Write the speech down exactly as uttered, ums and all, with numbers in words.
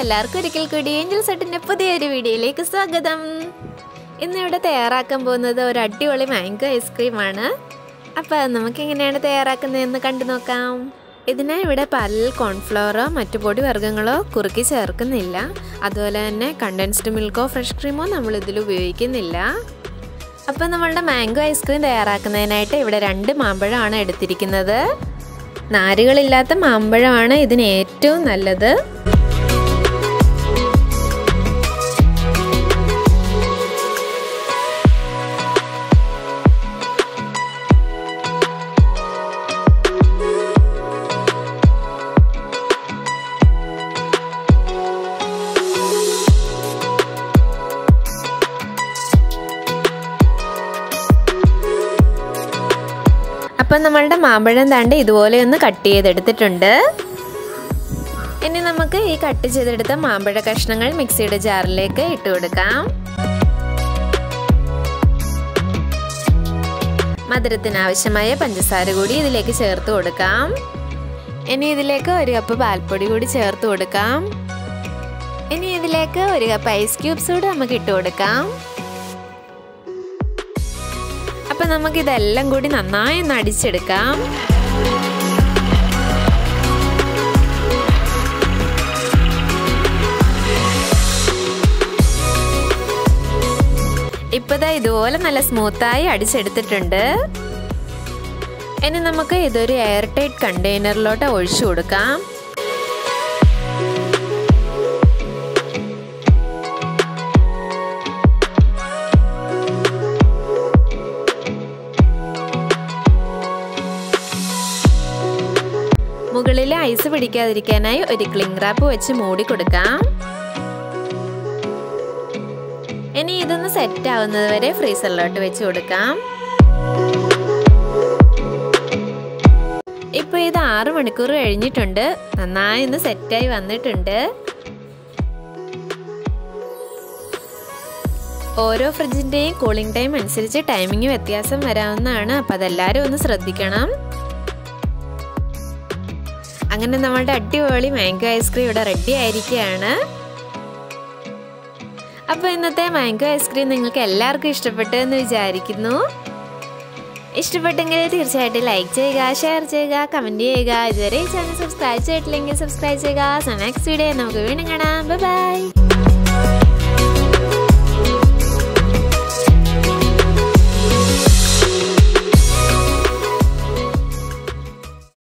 എല്ലാവർക്കും ഒരിക്കൽ കൂടി ഏഞ്ചൽ സെറ്റിന്റെ പുതിയൊരു വീഡിയോയിലേക്ക് സ്വാഗതം. ഇന്ന് ഇവിടെ തയ്യാറാക്കാൻ പോകുന്നത് ഒരു അടിപൊളി മാംഗോ ഐസ്ക്രീമാണ്. അപ്പോൾ നമുക്ക് എങ്ങനെയാണ് തയ്യാറാക്കുന്നതെന്ന് കണ്ടു നോക്കാം. ഇതിനായി ഇവിടെ പാലിൽ കോൺഫ്ലവറോ മറ്റു പൊടി വർഗ്ഗങ്ങളോ കുറുക്കി ചേർക്കുന്നില്ല. അതുപോലെ തന്നെ കണ്ടൻസ്ഡ് മിൽക്കോ ഫ്രഷ് ക്രീമോ നമ്മൾ ഇതിൽ ഉപയോഗിക്കുന്നില്ല. അപ്പോൾ നമ്മളുടെ മാംഗോ ഐസ്ക്രീം തയ്യാറാക്കുന്നതിനായിട്ട് ഇവിടെ രണ്ട് മാമ്പഴമാണ് എടുത്തിരിക്കുന്നത്. നാരുകളില്ലാത്ത മാമ്പഴമാണ് ഇതിന് ഏറ്റവും നല്ലത്. അപ്പം നമ്മളുടെ മാമ്പഴം താണ്ട് ഇതുപോലെ ഒന്ന് കട്ട് ചെയ്തെടുത്തിട്ടുണ്ട്. ഇനി നമുക്ക് ഈ കട്ട് ചെയ്തെടുത്ത മാമ്പഴ കഷ്ണങ്ങൾ മിക്സിയുടെ ജാറിലേക്ക് ഇട്ട് കൊടുക്കാം. മധുരത്തിന് ആവശ്യമായ പഞ്ചസാര കൂടി ഇതിലേക്ക് ചേർത്ത് കൊടുക്കാം. ഇനി ഇതിലേക്ക് ഒരു കപ്പ് പാൽപ്പൊടി കൂടി ചേർത്ത് കൊടുക്കാം. ഇനി ഇതിലേക്ക് ഒരു കപ്പ് ഐസ് ക്യൂബ്സ് കൂടി നമുക്ക് ഇട്ട് കൊടുക്കാം. അപ്പം നമുക്കിതെല്ലാം കൂടി നന്നായി ഒന്ന് അടിച്ചെടുക്കാം. ഇപ്പതാ ഇതുപോലെ നല്ല സ്മൂത്തായി അടിച്ചെടുത്തിട്ടുണ്ട്. ഇനി നമുക്ക് ഇതൊരു എയർ ടൈറ്റ് കണ്ടെയ്നറിലോട്ട് ഒഴിച്ചു കൊടുക്കാം. മുകളിൽ ഐസ് പിടിക്കാതിരിക്കാനായി ഒരു ക്ലിംഗ് റാപ്പ് വെച്ച് മൂടി കൊടുക്കാം. ഇനി ഇതൊന്ന് സെറ്റ് ആവുന്നത് വരെ ഫ്രീസറിലോട്ട് വെച്ച് കൊടുക്കാം. ഇപ്പോൾ ഇത് ആറ് മണിക്കൂർ കഴിഞ്ഞിട്ടുണ്ട്. നന്നായി ഒന്ന് സെറ്റായി വന്നിട്ടുണ്ട്. ഓരോ ഫ്രിഡ്ജിൻ്റെയും കൂളിംഗ് ടൈം അനുസരിച്ച് ടൈമിങ് വ്യത്യാസം വരാവുന്നതാണ്. അപ്പോൾ അതെല്ലാവരും ഒന്ന് ശ്രദ്ധിക്കണം. അങ്ങനെ നമ്മളുടെ അടിപൊളി മാംഗോ ഐസ്ക്രീം ഇവിടെ റെഡി ആയിരിക്കുകയാണ്. അപ്പോൾ ഇന്നത്തെ മാംഗോ ഐസ്ക്രീം നിങ്ങൾക്ക് എല്ലാവർക്കും ഇഷ്ടപ്പെട്ടു എന്ന് വിചാരിക്കുന്നു. ഇഷ്ടപ്പെട്ടെങ്കിൽ തീർച്ചയായിട്ടും ലൈക്ക് ചെയ്യുക, ഷെയർ ചെയ്യുക, കമൻറ്റ് ചെയ്യുക. ഇതുവരെ ഈ ചാനൽ സബ്സ്ക്രൈബ് ചെയ്തിട്ടില്ലെങ്കിൽ സബ്സ്ക്രൈബ് ചെയ്യുക. സോ നെക്സ്റ്റ് വീഡിയോ നമുക്ക് വീണ്ടും കാണാം. Bye by.